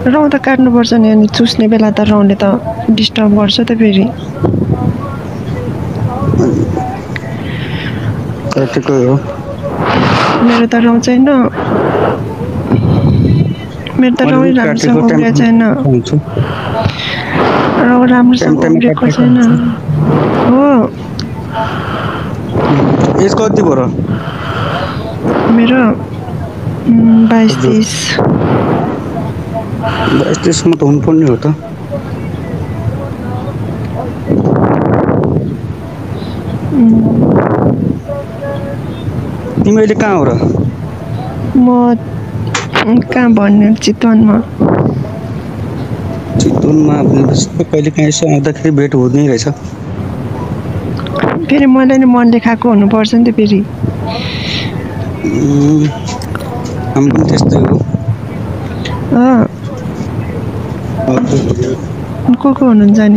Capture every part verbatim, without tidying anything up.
रौँ त काट्नुपर्छ नि अनि चुस्ने बेला त रौँले त डिस्टर्ब गर्छ त फेरि काटेको हो मेरो त रौँ छैन मेरो त रौँ राम्रोसँग उब्रिएको छैन रौँ राम्रोसँग उब्रिएको छैन हो एज कति भयो र मेरो बाइस तेइस बाइस तेइसमा त हुनुपर्ने हो त तिमी अहिले कहाँ हो र म कहाँ भन्नु चितवनमा चितवनमा कहिले काहीँ यसो आउँदाखेरि भेट हुँदै रहेछ फेरि मलाई नि मनले खाएको हुनुपर्छ नि त फेरि हामी पनि त्यस्तै हो को को हुनुहुन्छ नि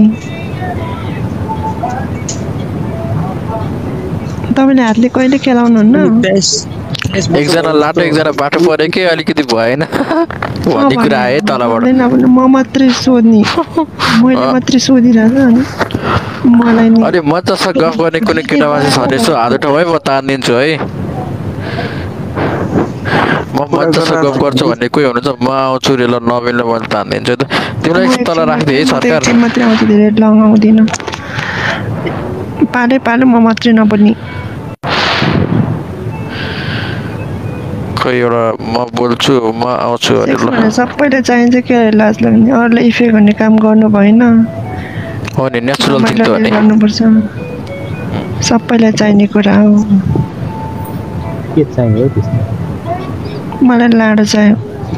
तपाईँले हातले कहिले खेलाउनुहुन्न एकजना लाटो एकजना बाटो पऱ्यो कि अलिकति भएन भन्ने कुरा आयो तलबाट म मात्रै सोध्ने मैले मात्रै सोधिरहेको अनि मलाई नि अरे मजासँग गफ गर्ने कुनै केटा मान्छे छ भने यसो हात उठाऊ है म तानिदिन्छु है म मजासँग गफ गर्छु भन्ने कोही हुनुहुन्छ म आउँछु रे ल नमिल्नु म तानिदिन्छु त तिमीलाई एकछिन तल राखिदिए है सरकार मात्रै आउँछु धेरै लगाउँदिनँ पाले पाले म मात्रै नबन्ने खै एउटा म बोल्छु म आउँछु अरे सबैले चाहिन्छ के लाज लाग्ने अरूलाई इफेक्ट हुने काम गर्नु भएन हो नि नेचुरल थिङ त हो नि गर्नुपर्छ सबैलाई चाहिने कुरा हो के चाहियो त्यस्तो मलाई लाडो चाहियो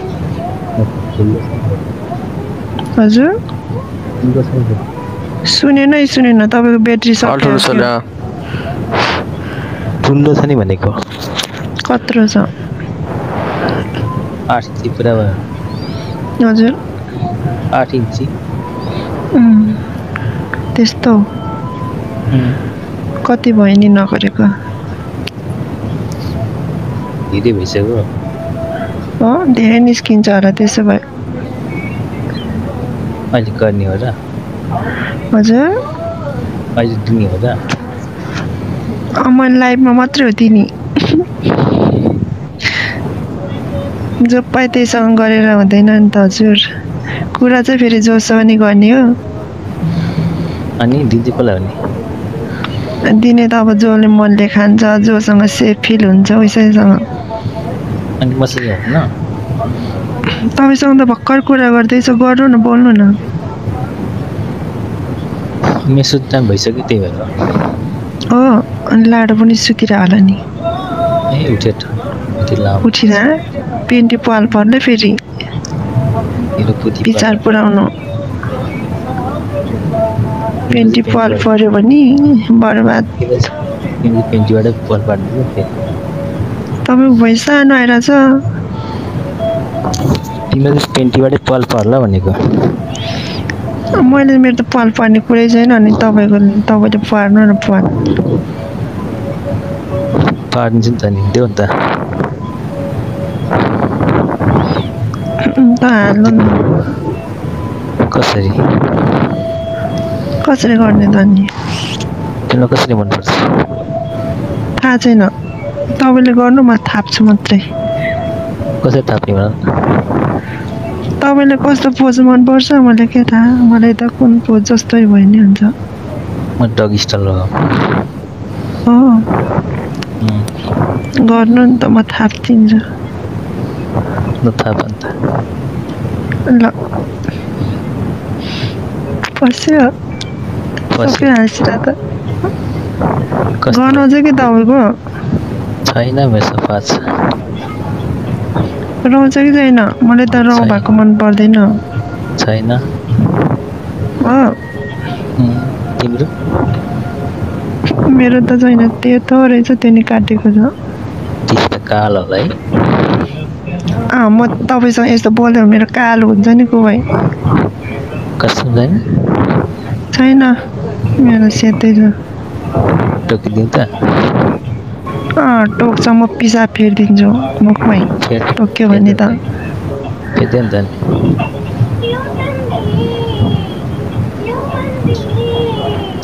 हजुर सुनेन है सुनेन तपाईँको ब्याट्री सक्यो ठुलो छ नि भनेको कत्रो छ आठ इन्ची पुरा भयो हजुर आठ इन्ची त्यस्तो कति भयो नि नगरेको धेरै भइसक्यो हो धेरै निस्किन्छ होला त्यसो भए अहिले गर्ने हो र हजुर अहिले दिने हो र मैले लाइभमा मात्रै हो दिने जो पाए त्यहीसँग गरेर हुँदैन नि त हजुर कुरा चाहिँ फेरि जोसँग नि गर्ने हो अनि दिदी कसलाई हो नि दिने त अब जसले मनले खान्छ जोसँग सेफ फिल हुन्छ उसैसँग अनि मसँग हुन्न तपाईँसँग त भर्खर कुरा गर्दैछ गर्नु न बोल्नु न मेसो टाइम भइसक्यो त्यही भएर हो अनि लाडो पनि सुतिरह होला नि ए उठेर उठिरह पेन्टी पाल पर्ने फेरि विचार पुऱ्याउनु पेन्टी पाल पर्यो भने बर्बाद पेन्टीबाटै पाल पार्नु तपाईँको भोइस सानो आइरहेछ तिमीले पेन्टीबाटै पाल पर्ला भनेको मैले मेरो त पाल पार्ने कुरै छैन अनि तपाईँको तपाईँले पार्नु न पाल पार्दिन्छु नि त नि देऊ नि त हाल्नु न कसरी कसरी गर्ने त नि तिमीलाई कसरी मनपर्छ थाहा छैन तपाईँले गर्नु म थाप्छु मात्रै कसरी थाप्ने भन तपाईँले कस्तो पोज मनपर्छ मलाई के थाहा मलाई त कुन पोज जस्तै भयो नि हुन्छ म डग स्टाइल हो गर्नु नि त म थाप्दिन्छु ल थाप अन्त ल पस्यो सबै हाँसिरा त गर्नु चाहिँ के तपाईँको छैन मेरो सफा छ रौँ छ कि छैन मलाई त रौँ भएको मन पर्दैन छैन तिम्रो मेरो त छैन त्यो त रहेछ त्यो नि काटेको छ त्यस्तो कालो होला है अँ म तपाईँसँग यस्तो बोल्यो भने मेरो कालो हुन्छ नि को भाइ कस्तो छैन छैन मेरो सेतै छ टोकिदिउँ त अँ टोक्छ म पिसाब फेरिदिन्छु मुखमै टोक्यो भने त फेर्दैन त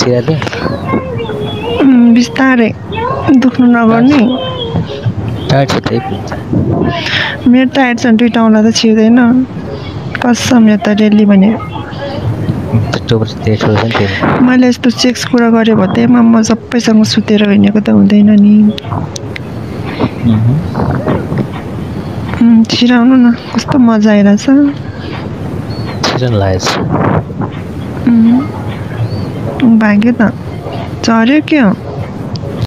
छिराले उम्, बिस्तारै दुख्नु नगर्ने टाइट छ त्यही पुग्छ मेरो टायर्ड छ दुईटा औँला त छिर्दैन कसम यो त रेली भने टोपर त्यही छोड्छ नि त्यही मैले यस्तो सेक्स कुरा गरेँ भन्दैमा म सबैसँग सुतेर हिँडेको त हुँदैन नि उम्, छिराउनु न कस्तो मजा आइरहेछ छिरन लागेछ उम्, भाग्यो त झऱ्यो क्या